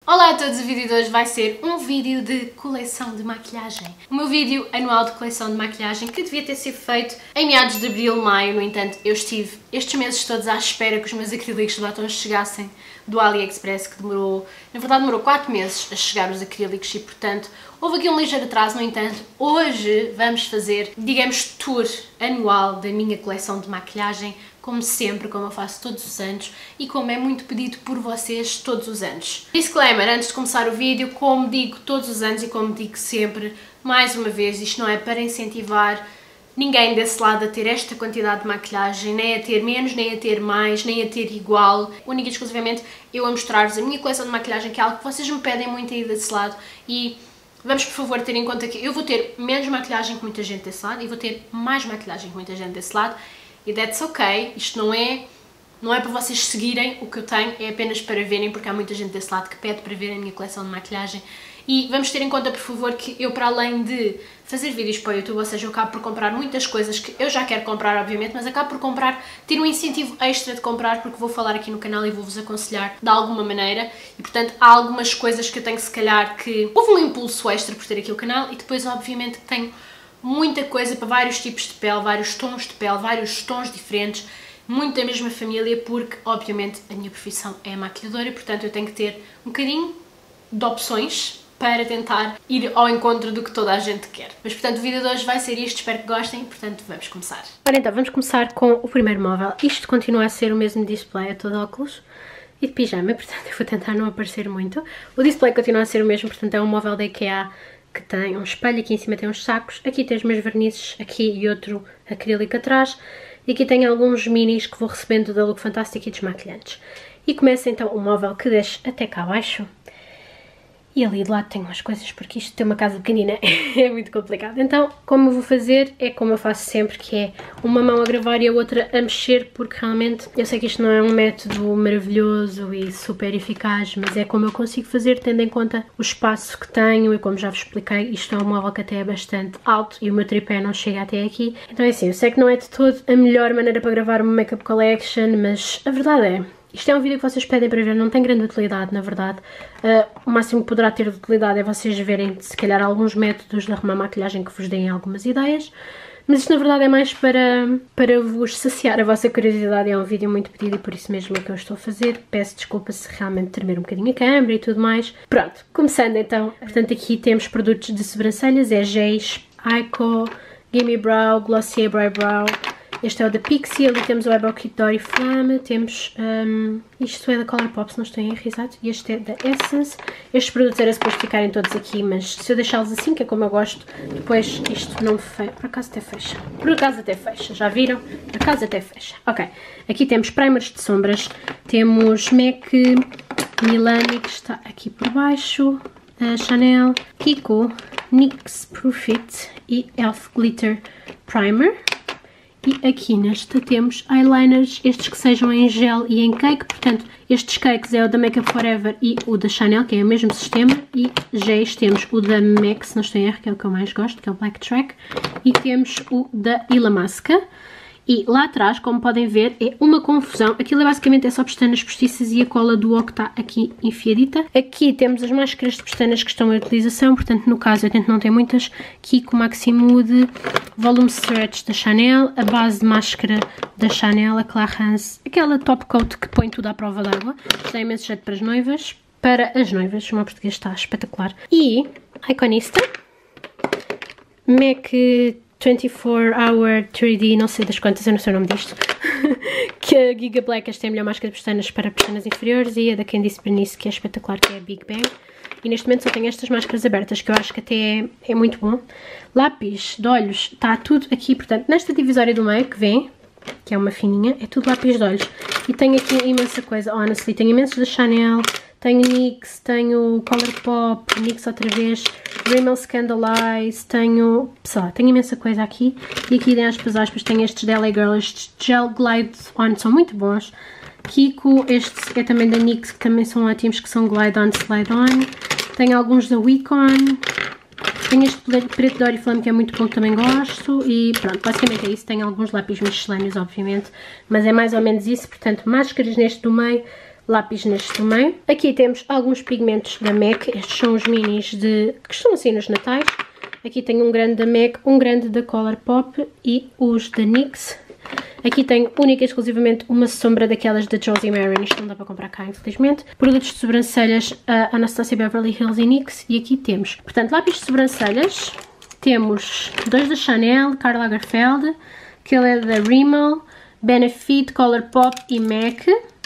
Olá a todos, o vídeo de hoje vai ser um vídeo de coleção de maquilhagem. O meu vídeo anual de coleção de maquilhagem que devia ter sido feito em meados de abril, maio, no entanto eu estive estes meses todos à espera que os meus acrílicos de batom chegassem do AliExpress, que demorou, na verdade demorou 4 meses a chegar os acrílicos e portanto houve aqui um ligeiro atraso. No entanto, hoje vamos fazer, digamos, tour anual da minha coleção de maquilhagem, como sempre, como eu faço todos os anos e como é muito pedido por vocês todos os anos. Disclaimer, antes de começar o vídeo, como digo todos os anos e como digo sempre, mais uma vez, isto não é para incentivar ninguém desse lado a ter esta quantidade de maquilhagem, nem a ter menos, nem a ter mais, nem a ter igual. Única e exclusivamente eu a mostrar-vos a minha coleção de maquilhagem, que é algo que vocês me pedem muito aí desse lado, e vamos por favor ter em conta que eu vou ter menos maquilhagem que muita gente desse lado e vou ter mais maquilhagem que muita gente desse lado. E that's ok, isto não é para vocês seguirem o que eu tenho, é apenas para verem, porque há muita gente desse lado que pede para ver a minha coleção de maquilhagem. E vamos ter em conta, por favor, que eu, para além de fazer vídeos para o YouTube, ou seja, eu acabo por comprar muitas coisas que eu já quero comprar, obviamente, mas acabo por comprar, ter um incentivo extra de comprar, porque vou falar aqui no canal e vou-vos aconselhar de alguma maneira. E, portanto, há algumas coisas que eu tenho, se calhar, que houve um impulso extra por ter aqui o canal, e depois, obviamente, que tenho muita coisa para vários tipos de pele, vários tons de pele, vários tons diferentes, muito da mesma família, porque obviamente a minha profissão é maquilhadora e portanto eu tenho que ter um bocadinho de opções para tentar ir ao encontro do que toda a gente quer. Mas portanto o vídeo de hoje vai ser isto, espero que gostem, portanto vamos começar. Ora então, vamos começar com o primeiro móvel. Isto continua a ser o mesmo display, é todo óculos e de pijama, portanto eu vou tentar não aparecer muito. O display continua a ser o mesmo, portanto é um móvel da IKEA que tem um espelho, aqui em cima tem uns sacos, aqui tem os meus vernizes, aqui e outro acrílico atrás, e aqui tem alguns minis que vou recebendo da Look Fantastic e desmaquilhantes. E começa então o móvel que desce até cá abaixo, e ali de lado tem umas coisas, porque isto tem uma casa pequenina, é muito complicado. Então, como eu vou fazer, é como eu faço sempre, que é uma mão a gravar e a outra a mexer, porque realmente, eu sei que isto não é um método maravilhoso e super eficaz, mas é como eu consigo fazer, tendo em conta o espaço que tenho, e como já vos expliquei, isto é um móvel que até é bastante alto, e o meu tripé não chega até aqui. Então é assim, eu sei que não é de todo a melhor maneira para gravar uma Makeup Collection, mas a verdade é, isto é um vídeo que vocês pedem para ver, não tem grande utilidade, na verdade. O máximo que poderá ter de utilidade é vocês verem, se calhar, alguns métodos de arrumar maquilhagem que vos deem algumas ideias. Mas isto, na verdade, é mais para vos saciar a vossa curiosidade. É um vídeo muito pedido e por isso mesmo é que eu estou a fazer. Peço desculpa se realmente tremer um bocadinho a câmera e tudo mais. Pronto, começando então. Portanto, aqui temos produtos de sobrancelhas, é Géis, Ico, Gimme Brow, Glossier Brow. Este é o da Pixie, ali temos o Eyebrow Kit Oriflame, temos, isto é da Colourpop, se não estou em erro, exato, e este é da Essence. Estes produtos era suposto ficarem todos aqui, mas se eu deixá-los assim, que é como eu gosto, depois isto não fecha, por acaso até fecha, já viram? Por acaso até fecha. Ok, aqui temos primers de sombras, temos MAC Milani, que está aqui por baixo, Chanel, Kiko, NYX Proof It e Elf Glitter Primer. E aqui nesta temos eyeliners, estes que sejam em gel e em cake, portanto estes cakes é o da Makeup Forever e o da Chanel, que é o mesmo sistema, e géis temos o da MAC, se não estou em erro, que é o que eu mais gosto, que é o Black Track, e temos o da Illamasqua. E lá atrás, como podem ver, é uma confusão. Aquilo basicamente é só pestanas postiças e a cola do O que está aqui enfiadita. Aqui temos as máscaras de pestanas que estão em utilização, portanto, no caso, eu tento não ter muitas. Kiko Maximood, Volume Stretch da Chanel, a base de máscara da Chanel, a Clarins, aquela top coat que põe tudo à prova d'água. Dá imenso jeito para as noivas. Para as noivas, o meu português está espetacular. E Iconista, MAC 24-hour 3D, não sei das quantas, eu não sei o nome disto, que a Giga Black, esta é a melhor máscara de pestanas para pestanas inferiores, e a da Candice Bernice, que é espetacular, que é a Big Bang. E neste momento só tenho estas máscaras abertas, que eu acho que até é muito bom. Lápis de olhos, está tudo aqui, portanto, nesta divisória do meio que vem, que é uma fininha, é tudo lápis de olhos. E tenho aqui imensa coisa, honestly, tenho imensos da Chanel, tenho NYX, tenho Colourpop, NYX outra vez, Rimmel Scandalize, tenho imensa coisa aqui. E aqui tem aspas, tenho estes da LA Girl, estes Gel Glide On, são muito bons. Kiko, estes é também da NYX, que também são ótimos, que são Glide On, Slide On. Tenho alguns da Wicon. Tenho este preto de Oriflame que é muito bom, que também gosto. E pronto, basicamente é isso. Tenho alguns lápis miscelâneos, obviamente, mas é mais ou menos isso. Portanto, máscaras neste do meio, lápis neste tamanho. Aqui temos alguns pigmentos da MAC, estes são os minis que costumam sair nos natais. Aqui tenho um grande da MAC, um grande da Colourpop e os da NYX. Aqui tenho única e exclusivamente uma sombra daquelas da Josie Maran, isto não dá para comprar cá infelizmente. Produtos de sobrancelhas, Anastasia Beverly Hills e NYX. E aqui temos, portanto, lápis de sobrancelhas. Temos 2 da Chanel, Karl Lagerfeld, aquele é da Rimmel, Benefit, Colourpop e MAC.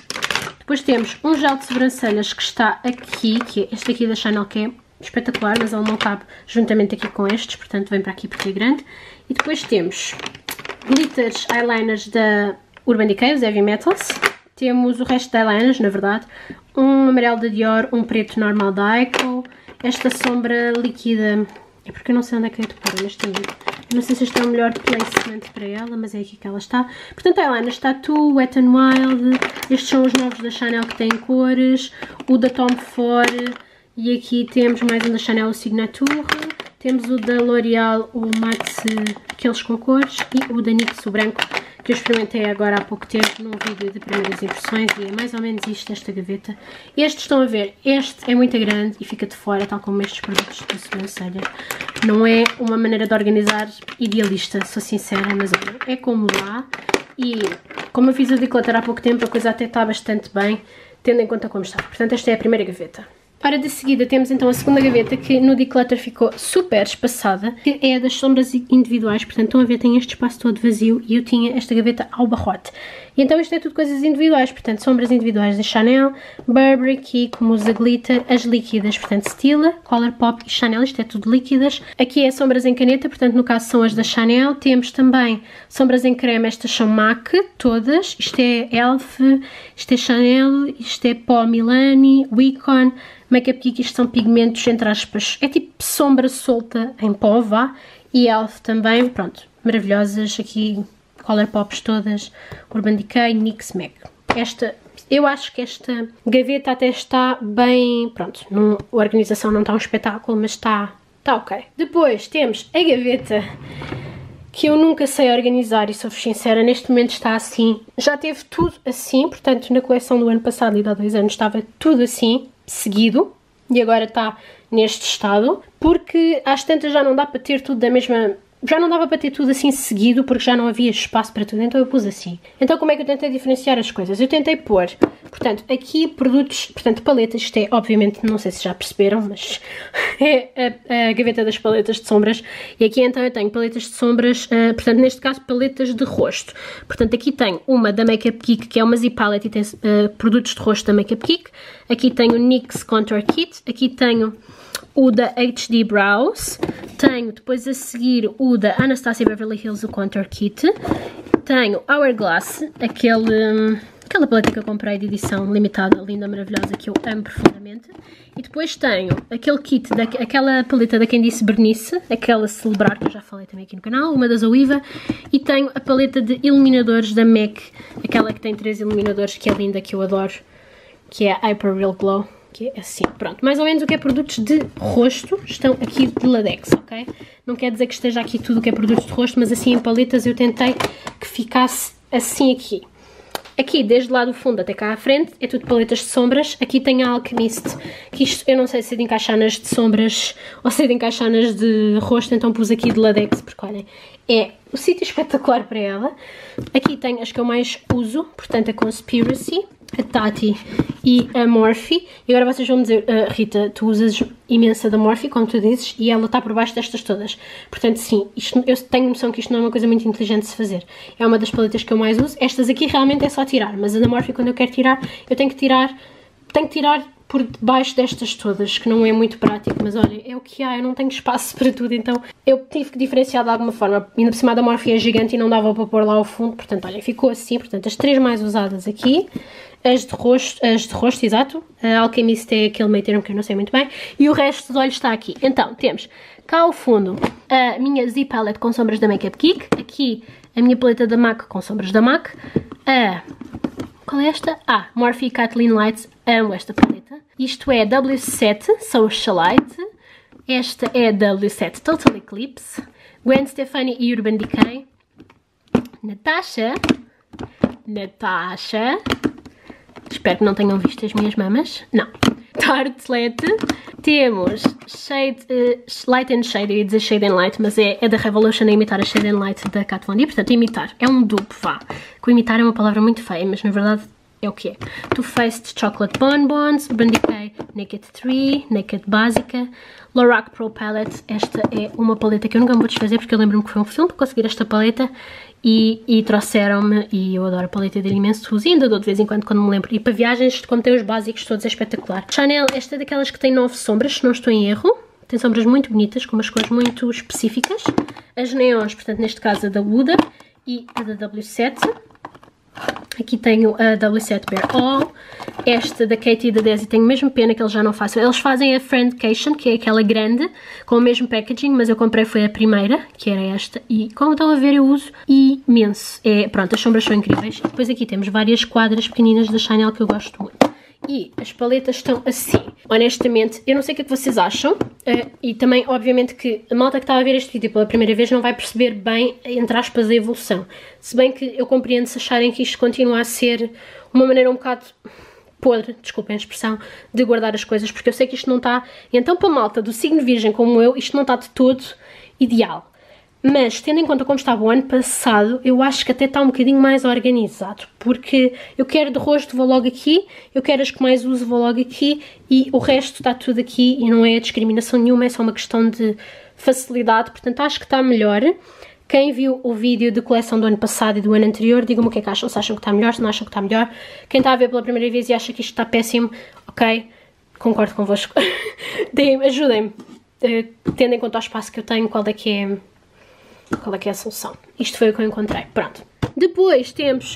Depois temos um gel de sobrancelhas que está aqui, que é este aqui da Chanel, que é espetacular, mas ele não cabe juntamente aqui com estes, portanto vem para aqui porque é grande. E depois temos glitters eyeliners da Urban Decay, os Heavy Metals. Temos o resto de eyeliners, na verdade. Um amarelo da Dior, um preto normal da Ico. Esta sombra líquida, é porque eu não sei onde é que eu de pôr neste momento. Não sei se este é o melhor placement para ela, mas é aqui que ela está. Portanto, eyeliners Tattoo, Wet n Wild. Estes são os novos da Chanel que têm cores. O da Tom Ford. E aqui temos mais um da Chanel, o Signature. Temos o da L'Oreal, o Max, aqueles com cores. E o da NYX, o branco, que eu experimentei agora há pouco tempo num vídeo de primeiras impressões. E é mais ou menos isto, esta gaveta. Estes estão a ver, este é muito grande e fica de fora, tal como estes produtos de sobrancelha. Não é uma maneira de organizar idealista, sou sincera, mas olha, é como dá. E como eu fiz o declutter há pouco tempo, a coisa até está bastante bem, tendo em conta como está. Portanto, esta é a primeira gaveta. Ora, de seguida temos então a segunda gaveta, que no declutter ficou super espaçada, que é a das sombras individuais. Portanto, estão a ver, tem este espaço todo vazio e eu tinha esta gaveta ao barrote. E então isto é tudo coisas individuais, portanto, sombras individuais da Chanel, Burberry, aqui como usa glitter, as líquidas, portanto, Stila, Colourpop e Chanel, isto é tudo líquidas. Aqui é sombras em caneta, portanto, no caso são as da Chanel. Temos também sombras em creme, estas são MAC, todas. Isto é Elf, isto é Chanel, isto é Pó Milani, Wicon, Makeup Geek, isto são pigmentos, entre aspas, é tipo sombra solta em pó, vá. E Elf também, pronto, maravilhosas. Aqui Colourpops todas, Urban Decay, NYX, MAC. Eu acho que esta gaveta até está bem, pronto, a organização não está um espetáculo, mas está ok. Depois temos a gaveta que eu nunca sei organizar e sou-vos sincera, neste momento está assim. Já teve tudo assim, portanto na coleção do ano passado e de há 2 anos estava tudo assim, seguido, e agora está neste estado, porque às tantas já não dá para ter tudo da mesma... Já não dava para ter tudo assim seguido, porque já não havia espaço para tudo, então eu pus assim. Então como é que eu tentei diferenciar as coisas? Eu tentei pôr, portanto, aqui produtos, portanto, paletas, isto é, obviamente, não sei se já perceberam, mas é a gaveta das paletas de sombras. E aqui então eu tenho paletas de sombras, portanto, neste caso, paletas de rosto. Portanto, aqui tenho uma da Makeup Geek, que é uma Zip Palette e tem produtos de rosto da Makeup Geek. Aqui tenho o NYX Contour Kit, aqui tenho o da HD Brows, tenho depois a seguir o da Anastasia Beverly Hills, o Contour Kit, tenho Hourglass, aquela paleta que eu comprei de edição limitada, linda, maravilhosa, que eu amo profundamente, e depois tenho aquele kit, aquela paleta da Quem Disse Bernice, aquela Celebrar, que eu já falei também aqui no canal, uma da Zoiva, e tenho a paleta de iluminadores da MAC, aquela que tem 3 iluminadores, que é linda, que eu adoro, que é a Hyper Real Glow. Que é assim, pronto, mais ou menos o que é produtos de rosto estão aqui de ladex, ok? Não quer dizer que esteja aqui tudo o que é produtos de rosto, mas assim em paletas eu tentei que ficasse assim aqui. Aqui, desde lá do fundo até cá à frente, é tudo paletas de sombras. Aqui tem a Alchemist, que isto eu não sei se é de encaixar nas de sombras ou se é de encaixar nas de rosto, então pus aqui de ladex, porque olhem, é o sítio espetacular para ela. Aqui tem as que eu mais uso, portanto a Conspiracy, a Tati e a Morphe. E agora vocês vão dizer, Rita, tu usas imensa da Morphe, como tu dizes, e ela está por baixo destas todas. Portanto, sim, eu tenho noção que isto não é uma coisa muito inteligente de se fazer. É uma das paletas que eu mais uso. Estas aqui realmente é só tirar, mas a da Morphe, quando eu quero tirar, eu tenho que tirar por debaixo destas todas, que não é muito prático, mas olha, é o que há, eu não tenho espaço para tudo, então eu tive que diferenciar de alguma forma. Ainda por cima da Morphe é gigante e não dava para pôr lá ao fundo, portanto, olha, ficou assim. Portanto, as 3 mais usadas aqui, as de rosto, exato, a Alchemist é aquele meio termo que eu não sei muito bem, e o resto dos olhos está aqui. Então, temos cá ao fundo a minha Zip Palette com sombras da Makeup Geek, aqui a minha paleta da MAC com sombras da MAC, qual é esta? Morphe Kathleen Lights, amo esta paleta. Isto é W7 Socialite, esta é W7 Total Eclipse, Gwen Stefani e Urban Decay, Natasha, Espero que não tenham visto as minhas mamas. Não. Tartelette. Temos Light and Shade, eu ia dizer Shade and Light, mas é da Revolution a imitar a Shade and Light da Kat Von D. Portanto, imitar é um dupe, vá. Que imitar é uma palavra muito feia, mas na verdade é o que é. Too Faced Chocolate Bonbons, Urban Decay Naked 3, Naked Básica, Lorac Pro Palette. Esta é uma paleta que eu nunca me vou desfazer porque eu lembro-me que foi um filme para conseguir esta paleta e trouxeram-me, e eu adoro a paleta de imenso uso e ainda dou de vez em quando me lembro. E para viagens, como tem os básicos todos, é espetacular. Chanel, esta é daquelas que tem 9 sombras, se não estou em erro. Tem sombras muito bonitas, com umas cores muito específicas. As neons, portanto neste caso a da Huda e a da W7. Aqui tenho a W7 Bare All. Esta da Katie e da Desi tenho mesmo pena que eles já não façam. Eles fazem a Friendcation, que é aquela grande, com o mesmo packaging, mas eu comprei foi a primeira, que era esta. E como estão a ver eu uso imenso. Pronto, as sombras são incríveis. Depois aqui temos várias quadras pequeninas da Chanel que eu gosto muito. E as paletas estão assim. Honestamente, eu não sei o que é que vocês acham. E também, obviamente, que a malta que está a ver este vídeo pela primeira vez não vai perceber bem, entre aspas, a evolução. Se bem que eu compreendo se acharem que isto continua a ser uma maneira um bocado podre, desculpem a expressão, de guardar as coisas, porque eu sei que isto não está... Então, para a malta do signo virgem como eu, isto não está de todo ideal. Mas, tendo em conta como estava o ano passado, eu acho que até está um bocadinho mais organizado. Porque eu quero de rosto, vou logo aqui. Eu quero as que mais uso, vou logo aqui. E o resto está tudo aqui e não é discriminação nenhuma, é só uma questão de facilidade. Portanto, acho que está melhor. Quem viu o vídeo de coleção do ano passado e do ano anterior, digam-me o que é que acham. Se acham que está melhor, se não acham que está melhor. Quem está a ver pela primeira vez e acha que isto está péssimo, ok, concordo convosco. Ajudem-me. Tendo em conta o espaço que eu tenho, qual é que é a solução. Isto foi o que eu encontrei. Pronto. Depois temos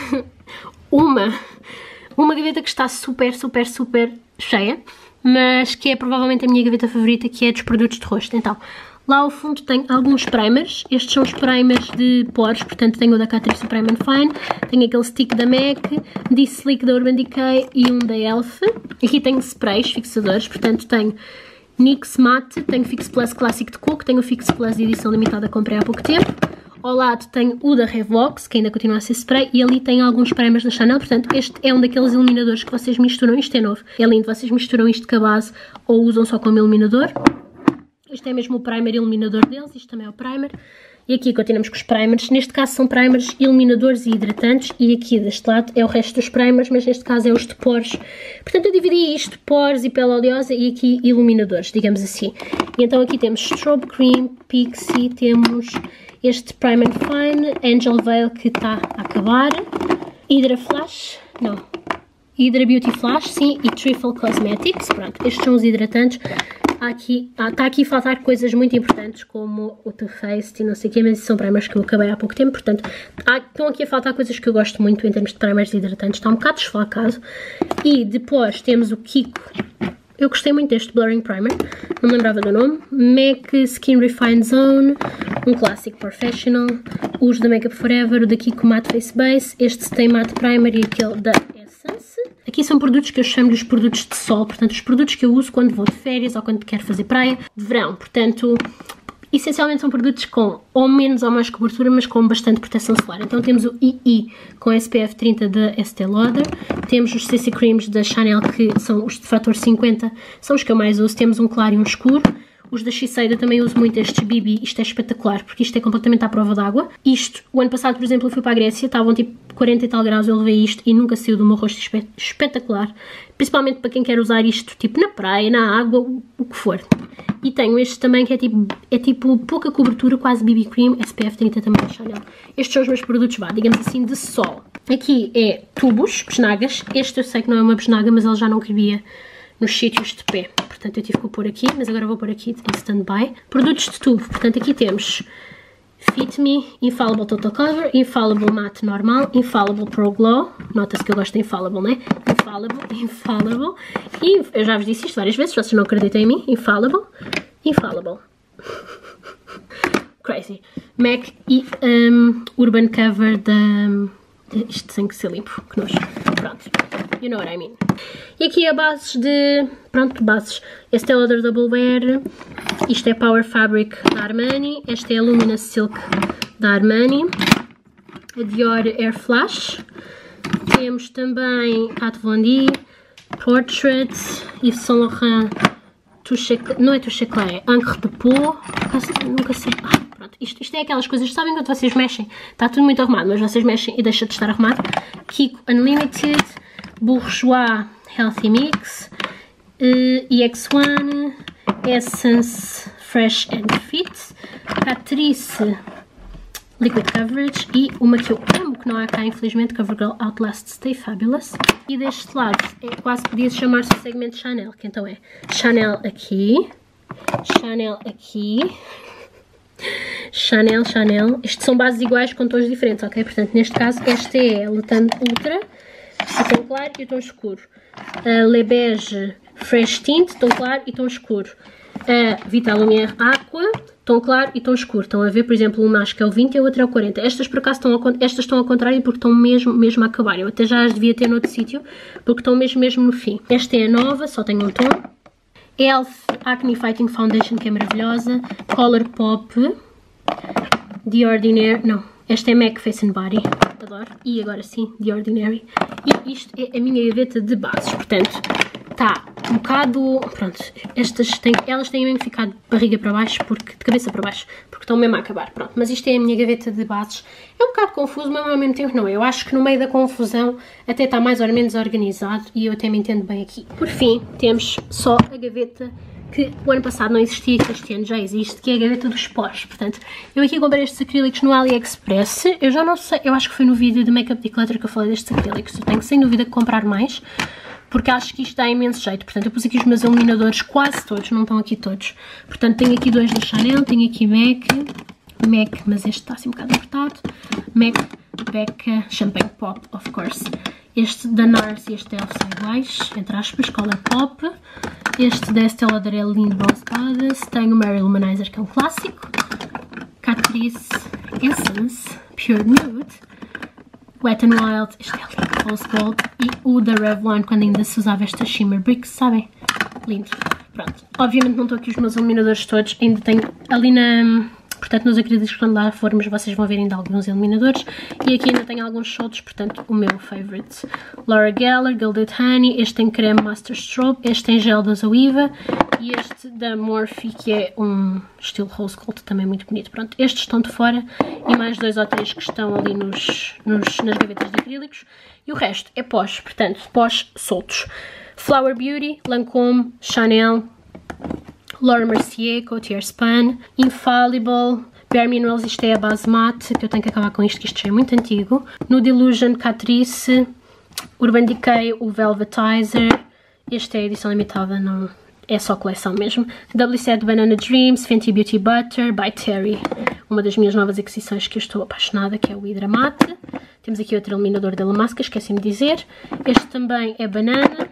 uma gaveta que está super, super, super cheia, mas que é provavelmente a minha gaveta favorita, que é dos produtos de rosto. Então, lá ao fundo tem alguns primers. Estes são os primers de poros, portanto tenho o da Catrice Supreme and Fine, tenho aquele stick da MAC, D-Slick da Urban Decay e um da ELF. Aqui tenho sprays fixadores, portanto tenho NYX Matte, tenho Fix Plus Classic de Coco, tenho o Fix Plus de edição limitada, comprei há pouco tempo. Ao lado tenho o da Revox, que ainda continua a ser spray, e ali tem alguns primers da Chanel, portanto este é um daqueles iluminadores que vocês misturam, isto é novo, é lindo, vocês misturam isto com a base ou usam só como iluminador. Este é mesmo o primer iluminador deles, isto também é o primer. E aqui continuamos com os primers, neste caso são primers iluminadores e hidratantes, e aqui deste lado é o resto dos primers, mas neste caso é os de poros. Portanto eu dividi isto, poros e pele oleosa, e aqui iluminadores, digamos assim. E então aqui temos Strobe Cream, Pixie, temos este Prime and Fine, Angel Veil que está a acabar, Hydra Flash, não, Hydra Beauty Flash, sim, e Trifle Cosmetics, pronto, estes são os hidratantes. Está aqui a faltar coisas muito importantes como o Too Faced e não sei o que, mas são primers que eu acabei há pouco tempo, portanto estão aqui a faltar coisas que eu gosto muito em termos de primers e hidratantes, está um bocado desfalcado. E depois temos o Kiko, eu gostei muito deste Blurring Primer, não me lembrava do nome, MAC Skin Refined Zone, um Classic Professional, os da Makeup Forever, o da Kiko Matte Face Base, este Stay Matte Primer e aquele da Essence. Aqui são produtos que eu chamo de os produtos de sol, portanto os produtos que eu uso quando vou de férias ou quando quero fazer praia de verão, portanto essencialmente são produtos com ou menos ou mais cobertura, mas com bastante proteção solar. Então temos o II com SPF 30 da Estée Lauder, temos os CC Creams da Chanel que são os de fator 50, são os que eu mais uso, temos um claro e um escuro. Os da Shiseido também uso muito estes BB, isto é espetacular, porque isto é completamente à prova d'água. Isto, o ano passado, por exemplo, eu fui para a Grécia, estavam tipo 40 e tal graus, eu levei isto e nunca saiu do meu rosto, espetacular. Principalmente para quem quer usar isto, tipo na praia, na água, o que for. E tenho este também que é tipo pouca cobertura, quase BB Cream, SPF 30 também da Chanel. Estes são os meus produtos, digamos assim, de sol. Aqui é tubos, besnagas. Este eu sei que não é uma besnaga, mas ele já não cabia nos sítios de pé, portanto eu tive que o pôr aqui, mas agora vou pôr aqui em stand-by. Produtos de tubo, portanto aqui temos Fit Me, Infallible Total Cover, Infallible Matte Normal, Infallible Pro Glow, nota-se que eu gosto de Infallible, né? Infallible, e eu já vos disse isto várias vezes, vocês não acreditam em mim, Infallible, Crazy, MAC e Urban Cover da... Isto tem que ser limpo, que nojo. Pronto, you know what I mean. E aqui a bases de... Pronto, bases. Este é o Other Double Wear. Isto é Power Fabric da Armani. Esta é a Luminous Silk da Armani. A Dior Air Flash. Temos também Kat Von D, Portrait, Yves Saint Laurent, não é Touche Eclat, é Encre de Peau, nunca sei. Pronto, isto é aquelas coisas, sabem quando vocês mexem, está tudo muito arrumado, mas vocês mexem e deixa de estar arrumado. Kiko Unlimited, Bourjois Healthy Mix, EX1, Essence Fresh and Fit, Catrice Liquid Coverage e uma que eu amo, que não há cá infelizmente, CoverGirl Outlast Stay Fabulous. E deste lado, quase podia chamar-se o segmento Chanel, que então é Chanel aqui, Chanel aqui, Chanel, Chanel. Estes são bases iguais com tons diferentes, ok? Portanto, neste caso, esta é Le Tan Ultra, o tom claro e o tom escuro. Le Beige Fresh Tint, tom claro e tom escuro. A Vital Lumière Aqua, tom claro e tom escuro. Estão a ver, por exemplo, uma acho que é o 20 e a outra é o 40. Estas por acaso estão ao contrário porque estão mesmo a acabar. Eu até já as devia ter noutro sítio porque estão mesmo no fim. Esta é a nova, só tem um tom. Elf Acne Fighting Foundation, que é maravilhosa. Color Pop, The Ordinary, não, esta é MAC Face and Body, adoro. E agora sim, The Ordinary. E isto é a minha gaveta de bases, portanto, está um bocado, pronto, elas têm mesmo ficado de barriga para baixo, de cabeça para baixo, porque estão mesmo a acabar, pronto. Mas isto é a minha gaveta de bases. É um bocado confuso, mas ao mesmo tempo não. Eu acho que no meio da confusão até está mais ou menos organizado e eu até me entendo bem aqui. Por fim, temos só a gaveta que o ano passado não existia, que este ano já existe, que é a gaveta dos pós. Portanto, eu aqui comprei estes acrílicos no AliExpress. Eu já não sei, eu acho que foi no vídeo do Makeup Declutter que eu falei destes acrílicos. Eu tenho sem dúvida que comprar mais, porque acho que isto dá imenso jeito. Portanto, eu pus aqui os meus iluminadores, quase todos, não estão aqui todos. Portanto, tenho aqui dois da Chanel, tenho aqui MAC, mas este está assim um bocado apertado. MAC, Becca, Champagne Pop, of course. Este da NARS e este da Elf são iguais, entre aspas, Color Pop. Este da Estée Lauder é lindo, Bronze Goddess. Tenho o Mary Luminizer, que é um clássico. Catrice Essence, Pure Nude. Wet n Wild, este é lindo, Rose Gold. E o da Revlon, quando ainda se usava esta Shimmer Bricks, sabem? Lindo. Pronto. Obviamente não estão aqui os meus iluminadores todos, ainda tenho ali portanto, nos acrílicos, quando lá formos, vocês vão ver ainda alguns iluminadores. E aqui ainda tenho alguns soltos, portanto, o meu favorite. Laura Geller, Gilded Honey. Este tem creme Master Strobe. Este tem gel da Zoeva. E este da Morphe, que é um estilo Rose Gold, também muito bonito. Pronto, estes estão de fora. E mais 2 ou 3 que estão ali nas gavetas de acrílicos. E o resto é pós, portanto, pós soltos. Flower Beauty, Lancôme, Chanel, Laura Mercier, Gaultier Span, Infallible, Bare Minerals, isto é a base mate, que eu tenho que acabar com isto, que isto já é muito antigo. Nude Illusion, Catrice, Urban Decay, o Velvetizer, este é a edição limitada, não é só coleção mesmo. WC Banana Dreams, Fenty Beauty Butter, by Terry, uma das minhas novas aquisições que eu estou apaixonada, que é o Hydra Mate. Temos aqui outro iluminador da La Masca, esqueci-me de dizer. Este também é banana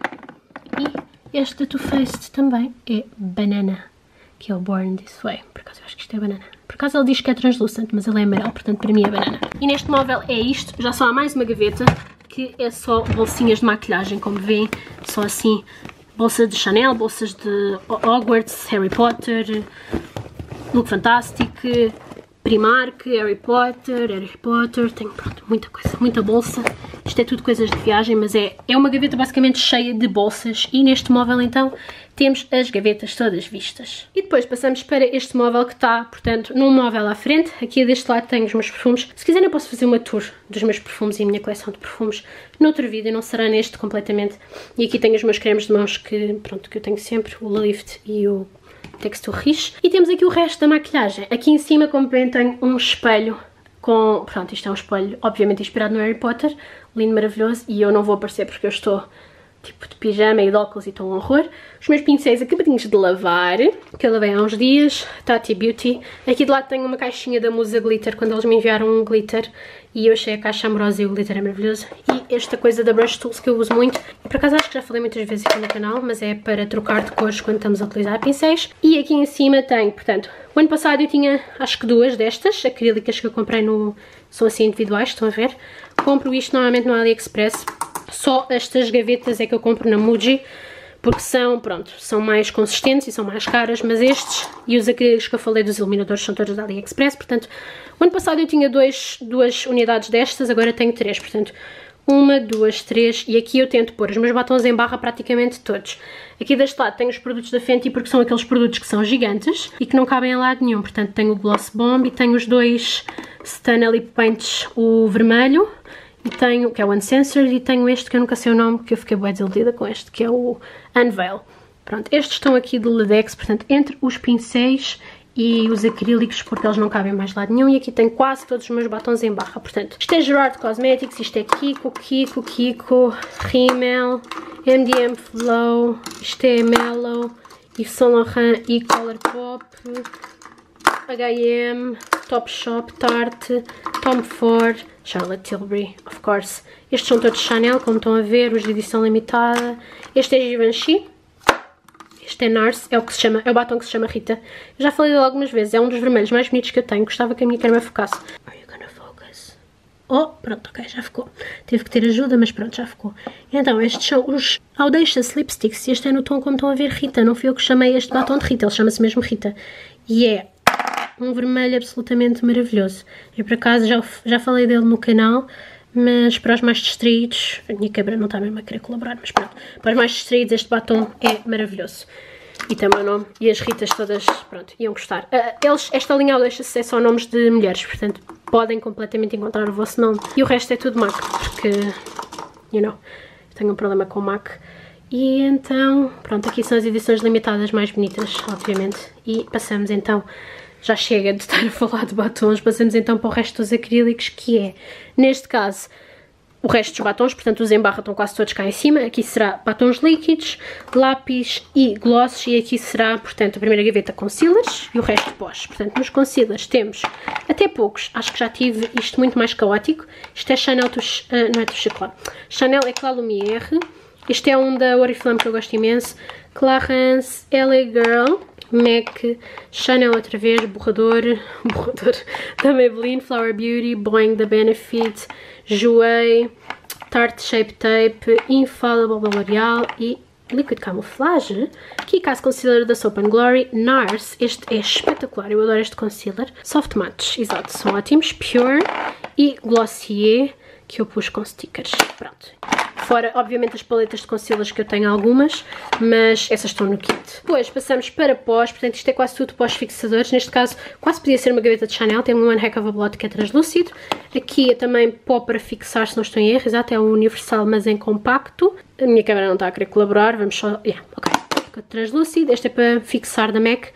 e este da Too Faced também é banana, que é o Born This Way. Por acaso eu acho que isto é banana. Por acaso ele diz que é translucente, mas ele é amarelo, portanto para mim é banana. E neste móvel é isto. Já só há mais uma gaveta, que é só bolsinhas de maquilhagem, como veem. Só assim, bolsas de Chanel, bolsas de Hogwarts, Harry Potter, Look Fantastic, Primark, Harry Potter, tenho pronto, muita coisa, muita bolsa. Isto é tudo coisas de viagem, mas é uma gaveta basicamente cheia de bolsas. E neste móvel então temos as gavetas todas vistas. E depois passamos para este móvel que está, portanto, num móvel à frente. Aqui deste lado tenho os meus perfumes. Se quiserem eu posso fazer uma tour dos meus perfumes e a minha coleção de perfumes noutro vídeo, não será neste completamente. E aqui tenho os meus cremes de mãos que, pronto, que eu tenho sempre, o Lift e o Texture Riche. E temos aqui o resto da maquilhagem. Aqui em cima, como bem, tenho um espelho com... Pronto, isto é um espelho obviamente inspirado no Harry Potter. Lindo, maravilhoso. E eu não vou aparecer porque eu estou tipo de pijama e de óculos e estou um horror. Os meus pincéis acabadinhos de lavar, que eu lavei há uns dias. Tati Beauty. Aqui de lado tenho uma caixinha da Musa Glitter, quando eles me enviaram um glitter. E eu achei a caixa amorosa e o glitter é maravilhoso. E esta coisa da Brush Tools que eu uso muito. E por acaso acho que já falei muitas vezes aqui no canal, mas é para trocar de cores quando estamos a utilizar pincéis. E aqui em cima tenho, portanto, o ano passado eu tinha acho que 2 destas, acrílicas que eu comprei no... São assim individuais, estão a ver? Compro isto normalmente no AliExpress. Só estas gavetas é que eu compro na Muji, porque são, pronto, são mais consistentes e são mais caras, mas estes e os acrílicos que eu falei dos iluminadores são todos da AliExpress, portanto, o ano passado eu tinha 2 unidades destas, agora tenho 3, portanto, 1, 2, 3 e aqui eu tento pôr os meus batons em barra praticamente todos. Aqui deste lado tenho os produtos da Fenty porque são aqueles produtos que são gigantes e que não cabem em lado nenhum. Portanto tenho o Gloss Bomb e tenho os dois Stunna Lip Paints, o vermelho, e tenho, que é o Uncensored, e tenho este que eu nunca sei o nome, porque eu fiquei bem desiludida com este, que é o Unveil. Pronto, estes estão aqui do Ladex, portanto entre os pincéis e os acrílicos, porque eles não cabem mais lado nenhum, e aqui tenho quase todos os meus batons em barra. Portanto, isto é Gerard Cosmetics, isto é Kiko, Rimmel, MDM Flow, isto é Mellow, Yves Saint Laurent e Colourpop, H&M, Topshop, Tarte, Tom Ford, Charlotte Tilbury, of course. Estes são todos Chanel, como estão a ver, os de edição limitada. Este é Givenchy. Este é NARS, é o que se chama, é o batom que se chama Rita. Eu já falei dele algumas vezes, é um dos vermelhos mais bonitos que eu tenho. Gostava que a minha câmera focasse. Are you gonna focus? Oh, pronto, ok, já ficou. Tive que ter ajuda, mas pronto, já ficou. Então, estes são os Audacious Lipsticks. Este é no tom, como estão a ver, Rita. Não fui eu que chamei este batom de Rita, ele chama-se mesmo Rita. E é um vermelho absolutamente maravilhoso. Eu, por acaso, já falei dele no canal. Mas para os mais distraídos, a minha câmera não está mesmo a querer colaborar, mas pronto, para os mais distraídos este batom é maravilhoso. E tem o meu nome, e as Ritas todas, pronto, iam gostar. Esta linha Audacious é só nomes de mulheres, portanto podem completamente encontrar o vosso nome. E o resto é tudo MAC, porque, you know, eu tenho um problema com MAC. E então, pronto, aqui são as edições limitadas mais bonitas, obviamente. E passamos então... Já chega de estar a falar de batons, passamos então para o resto dos acrílicos, que é, neste caso, o resto dos batons, portanto os em barra estão quase todos cá em cima. Aqui será batons líquidos, lápis e glosses, e aqui será, portanto, a primeira gaveta concealers e o resto pós. Portanto, nos concealers temos até poucos, acho que já tive isto muito mais caótico. Isto é Chanel, não é Touche Éclat, Chanel Éclat Lumière. Este é um da Oriflame que eu gosto imenso, Clarins, LA Girl, MAC, Chanel outra vez, borrador da Maybelline, Flower Beauty, Boing da Benefit, Jouer, Tarte Shape Tape, Infallible da L'Oreal e Liquid Camouflage. Kika's Concealer da Soap & Glory, NARS, este é espetacular, eu adoro este concealer. Soft Mattes, exato, são ótimos, Pure e Glossier, que eu pus com stickers, pronto. Fora, obviamente, as paletas de concealers que eu tenho algumas, mas essas estão no kit. Depois passamos para pós, portanto isto é quase tudo pós fixadores. Neste caso, quase podia ser uma gaveta de Chanel, tem um One Heck of a Blot que é translúcido. Aqui é também pó para fixar, se não estou em erro, exato, é um universal, mas em compacto. A minha câmera não está a querer colaborar, vamos só... Yeah, ok. Translúcido, este é para fixar da MAC,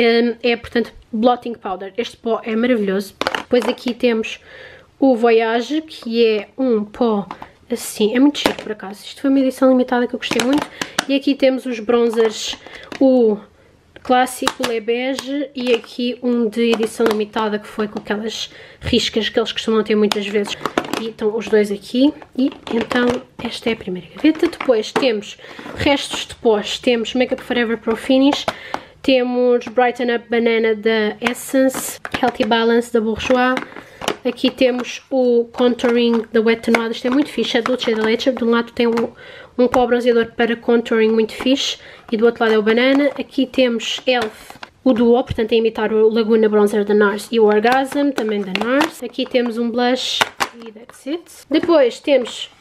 é portanto Blotting Powder. Este pó é maravilhoso. Depois aqui temos o Voyage, que é um pó... Assim, é muito chique por acaso. Isto foi uma edição limitada que eu gostei muito. E aqui temos os bronzers, o clássico, o Le Beige, e aqui um de edição limitada que foi com aquelas riscas que eles costumam ter muitas vezes. E estão os dois aqui. E então esta é a primeira gaveta. Depois temos restos de pós. Temos Makeup Forever Pro Finish. Temos Brighten Up Banana da Essence. Healthy Balance da Bourjois. Aqui temos o Contouring da Wet n Wild, isto é muito fixe, é Dulce de Leche. De um lado tem um pó bronzeador para contouring muito fixe e do outro lado é o Banana. Aqui temos Elf, o Duo, portanto a imitar o Laguna Bronzer da NARS e o Orgasm, também da NARS. Aqui temos um blush e that's it. Depois temos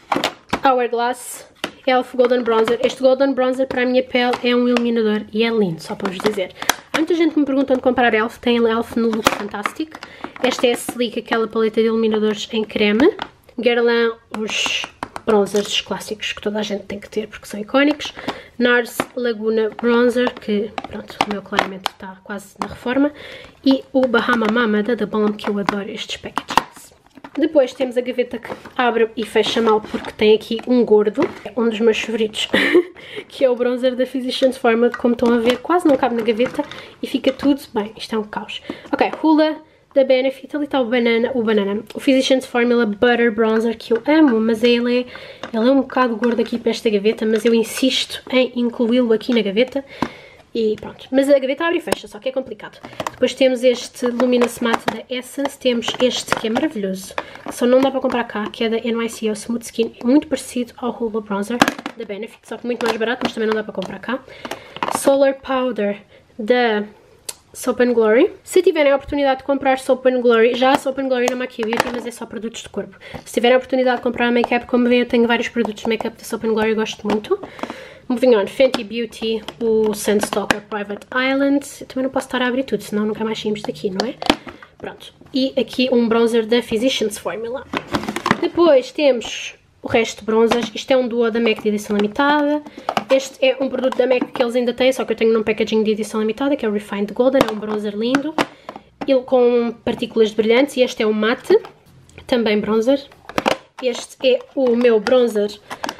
Hourglass Elf Golden Bronzer. Este Golden Bronzer para a minha pele é um iluminador e é lindo, só para vos dizer. Há muita gente que me pergunta onde comprar Elf, tem Elf no Look Fantastic. Esta é a Sleek, aquela paleta de iluminadores em creme. Guerlain, os bronzers clássicos que toda a gente tem que ter porque são icónicos. NARS Laguna Bronzer, que pronto, o meu claramente está quase na reforma. E o Bahama Mama da The Balm, que eu adoro estes packages. Depois temos a gaveta que abre e fecha mal porque tem aqui um gordo, um dos meus favoritos, que é o bronzer da Physicians Formula, como estão a ver, quase não cabe na gaveta e fica tudo bem, isto é um caos. Ok, Hoola da Benefit, ali está o Physicians Formula Butter Bronzer, que eu amo, mas ele é um bocado gordo aqui para esta gaveta, mas eu insisto em incluí-lo aqui na gaveta. E pronto, mas a gaveta abre e fecha, só que é complicado. Depois temos este Luminous Matte da Essence, temos este que é maravilhoso, só não dá para comprar cá, que é da NYCO Smooth Skin, muito parecido ao Hoola Bronzer da Benefit, só que muito mais barato, mas também não dá para comprar cá. Solar Powder da Soap & Glory. Se tiverem a oportunidade de comprar Soap & Glory, já há Soap & Glory na Maki Beauty, mas é só produtos de corpo. Se tiverem a oportunidade de comprar make-up, como veem, eu tenho vários produtos de make-up da Soap & Glory, eu gosto muito. Moving on, Fenty Beauty, o Sunstalker Private Island. Eu também não posso estar a abrir tudo, senão nunca mais saímos daqui, não é? Pronto. E aqui um bronzer da Physicians Formula. Depois temos o resto de bronzers. Isto é um duo da MAC de edição limitada. Este é um produto da MAC que eles ainda têm, só que eu tenho num packaging de edição limitada, que é o Refined Golden. É um bronzer lindo, ele com partículas de brilhantes. E este é o Matte, também bronzer. Este é o meu bronzer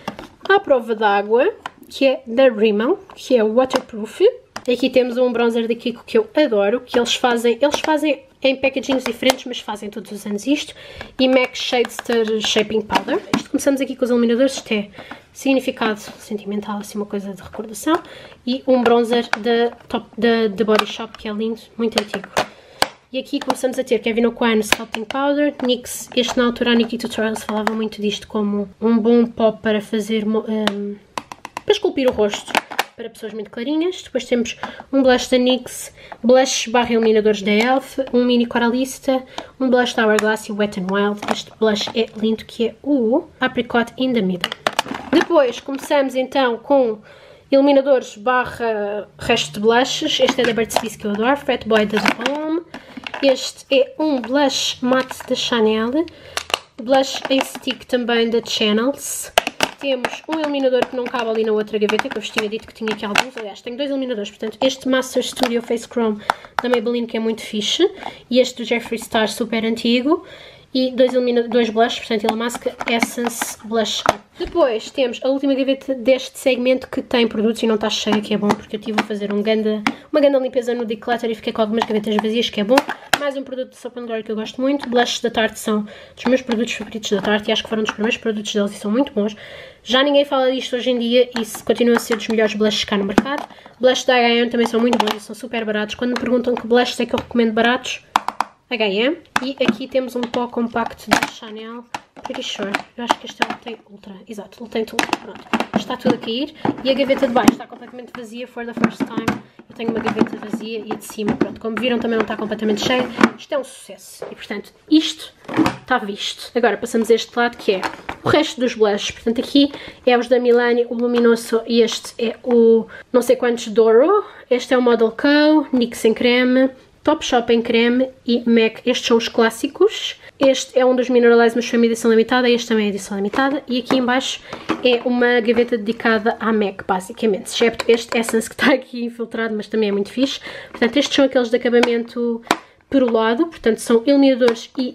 à prova d'água, que é da Rimmel, que é o Waterproof. Aqui temos um bronzer da Kiko que eu adoro, que eles fazem em packagings diferentes, mas fazem todos os anos isto. E MAC Shadester Shaping Powder. Começamos aqui com os iluminadores. Isto é significado sentimental, assim, uma coisa de recordação. E um bronzer da Body Shop, que é lindo, muito antigo. E aqui começamos a ter Kevyn Aucoin Sculpting Powder. NYX, este na altura a Nikkie Tutorials falava muito disto como um bom pó para fazer, para esculpir o rosto para pessoas muito clarinhas. Depois temos um blush da NYX, blush / iluminadores da ELF, um mini coralista, um blush da Hourglass e Wet n Wild. Este blush é lindo, que é o Apricot in the Middle. Depois começamos então com iluminadores / resto de blushes. Este é da Burt's Bees, que eu adoro, Fat Boy da The Balm. Este é um blush matte da Chanel, blush em stick também da Channels. Temos um iluminador que não cabe ali na outra gaveta, que eu vos tinha dito que tinha aqui alguns. Aliás, tenho dois iluminadores, portanto, este Master Studio Face Chrome da Maybelline, que é muito fixe, e este do Jeffree Star, super antigo, e dois blushes, portanto, Illamasqua Essence Blush. Depois temos a última gaveta deste segmento, que tem produtos e não está cheia, que é bom, porque eu estive a fazer uma grande limpeza no Declutter e fiquei com algumas gavetas vazias, que é bom. Mais um produto de Soap & Glory que eu gosto muito. Blushes da Tarte são dos meus produtos favoritos da Tarte e acho que foram dos primeiros produtos deles e são muito bons. Já ninguém fala disto hoje em dia e isso continua a ser dos melhores blushes cá no mercado. Blushes da H&M também são muito bons e são super baratos. Quando me perguntam que blushes é que eu recomendo baratos, H&M. E aqui temos um pó compacto da Chanel, Pretty Sure. Eu acho que este é o Tem Ultra. Exato, ele tem tudo. Pronto. Está tudo a cair. E a gaveta de baixo está completamente vazia, for the first time. Eu tenho uma gaveta vazia e a de cima, pronto, como viram, também não está completamente cheia. Isto é um sucesso. E, portanto, isto está visto. Agora passamos a este lado, que é o resto dos blushes. Portanto, aqui é os da Milani, o Luminoso, e este é o não sei quantos Doro. Este é o Model Co, NYX em creme, Topshop em creme e MAC. Estes são os clássicos. Este é um dos Mineralize, mas foi uma edição limitada. Este também é edição limitada. E aqui em baixo é uma gaveta dedicada à MAC, basicamente. Excepto este Essence que está aqui infiltrado, mas também é muito fixe. Portanto, estes são aqueles de acabamento perolado. Portanto, são iluminadores e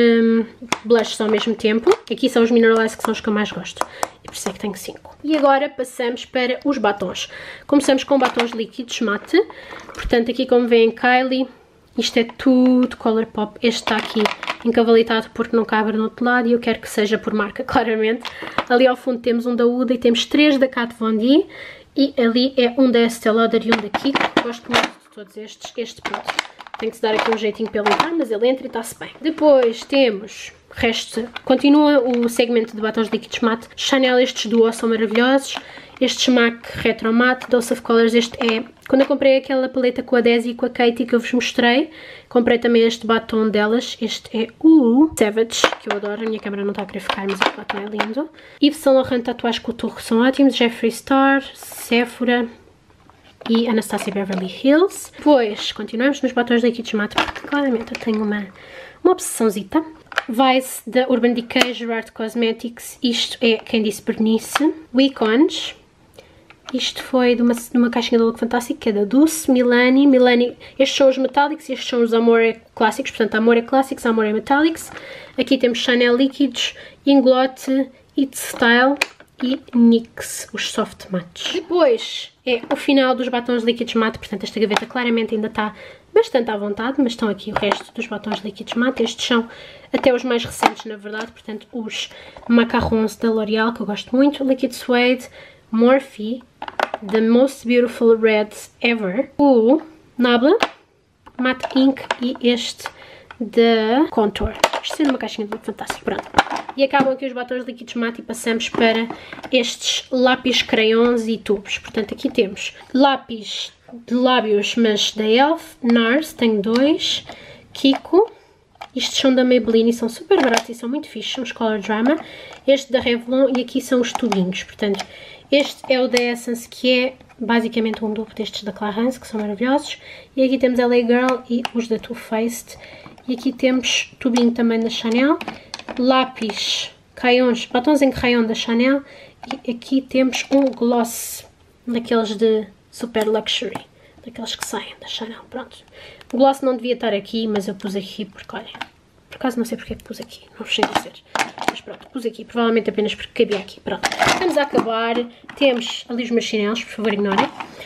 blushes ao mesmo tempo. Aqui são os Mineralize, que são os que eu mais gosto. E por isso é que tenho 5. E agora passamos para os batons. Começamos com batons líquidos mate. Portanto, aqui como veem, Kylie. Isto é tudo Colourpop. Este está aqui encavalitado porque não cabe no outro lado e eu quero que seja por marca, claramente. Ali ao fundo temos um da Huda e temos 3 da Kat Von D. E ali é um da Estée Lauder e um da Kiko. Gosto muito de todos estes. Este, pronto, tem que se dar aqui um jeitinho para ele entrar, mas ele entra e está-se bem. Depois temos resto. Continua o segmento de batons líquidos mate. Chanel, estes duos são maravilhosos. Este MAC Retro Matte, Dose of Colors, este é... Quando eu comprei aquela paleta com a Desi e com a Katie que eu vos mostrei, comprei também este batom delas. Este é o Savage, que eu adoro. A minha câmera não está a querer ficar, mas este batom é lindo. Yves Saint Laurent Tatuagem Couture são ótimos. Jeffree Star, Sephora e Anastasia Beverly Hills. Depois, continuamos nos batons líquidos mate, porque claramente eu tenho uma obsessãozita. Vice da Urban Decay, Gerard Cosmetics. Isto é Quem Disse Bernice. Wicons. Isto foi de uma caixinha da Look Fantastic, que é da Dulce, Milani. Estes são os Metallics e estes são os Amore Clássicos. Portanto, Amore Classics, Amore Metallics. Aqui temos Chanel líquidos, Inglot, It Style e NYX, os Soft Mattes. Depois é o final dos batons líquidos mate. Portanto, esta gaveta claramente ainda está bastante à vontade, mas estão aqui o resto dos batons líquidos mate. Estes são até os mais recentes, na verdade. Portanto, os Macarons da L'Oreal, que eu gosto muito. Liquid Suede, Morphe, The Most Beautiful Reds Ever, o Nabla, Matte Ink e este da Contour. Isto é uma caixinha de Look Fantastic, pronto. E acabam aqui os batons líquidos mate e passamos para estes lápis crayons e tubos. Portanto, aqui temos lápis de lábios, mas da e.l.f., NARS, tenho 2, Kiko, estes são da Maybelline e são super baratos e são muito fixos, são os Color Drama, este da Revlon e aqui são os tubinhos. Portanto, este é o da Essence, que é basicamente um dupe destes da Clarins, que são maravilhosos, e aqui temos LA Girl e os da Too Faced, e aqui temos tubinho também da Chanel, lápis, crayons, batons em crayon da Chanel, e aqui temos um gloss daqueles de Super Luxury, daqueles que saem da Chanel. Pronto, o gloss não devia estar aqui, mas eu pus aqui porque, olha, por acaso não sei porque é que pus aqui, não vos sei dizer, mas pronto, pus aqui, provavelmente apenas porque cabia aqui. Pronto, estamos a acabar, temos ali os meus chinelos, por favor ignorem,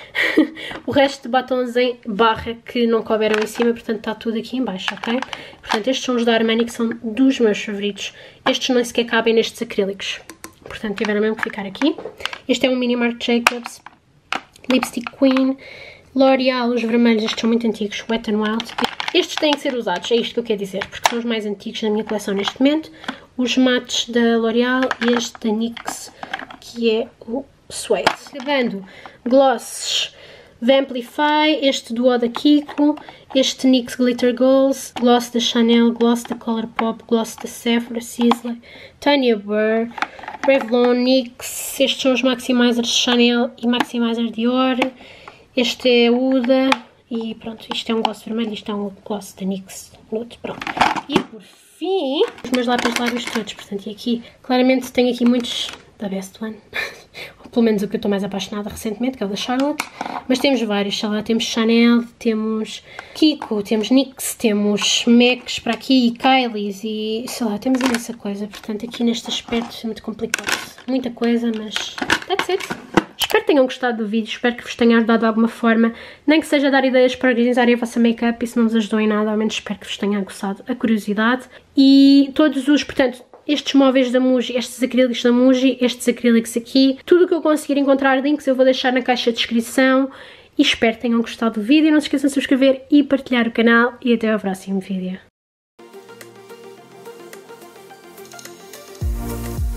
o resto de batons em barra que não couberam em cima, portanto está tudo aqui em baixo, ok? Portanto, estes são os da Armani, que são dos meus favoritos, estes nem sequer cabem nestes acrílicos, portanto tiveram mesmo que ficar aqui. Este é um mini Marc Jacobs, Lipstick Queen, L'Oreal, os vermelhos, estes são muito antigos, Wet n Wild. Estes têm que ser usados, é isto que eu quero dizer, porque são os mais antigos da minha coleção neste momento. Os mates da L'Oreal e este da NYX, que é o Suede. Acabando, glosses Vamplify, este Duo da Kiko, este NYX Glitter Goals, gloss da Chanel, gloss da Colourpop, gloss da Sephora, Sisley, Tanya Burr, Revlon, NYX, estes são os maximizers de Chanel e maximizer Dior, este é Uda e pronto, isto é um gloss vermelho, isto é um gloss da NYX Nude, pronto. E por fim, os meus lápis de lábios todos, portanto, e aqui, claramente tenho aqui muitos da Best One, ou pelo menos o que eu estou mais apaixonada recentemente, que é o da Charlotte, mas temos vários, sei lá, temos Chanel, temos Kiko, temos NYX, temos MACs para aqui, Kylie's e, sei lá, temos imensa coisa, portanto, aqui neste aspecto é muito complicado, muita coisa, mas that's it. Espero que tenham gostado do vídeo, espero que vos tenha ajudado de alguma forma, nem que seja dar ideias para organizarem a vossa make-up, isso não vos ajudou em nada, ao menos espero que vos tenha aguçado a curiosidade. E todos os, portanto, estes móveis da Muji, estes acrílicos da Muji, estes acrílicos aqui, tudo o que eu conseguir encontrar links eu vou deixar na caixa de descrição e espero que tenham gostado do vídeo, não se esqueçam de subscrever e partilhar o canal e até ao próximo vídeo.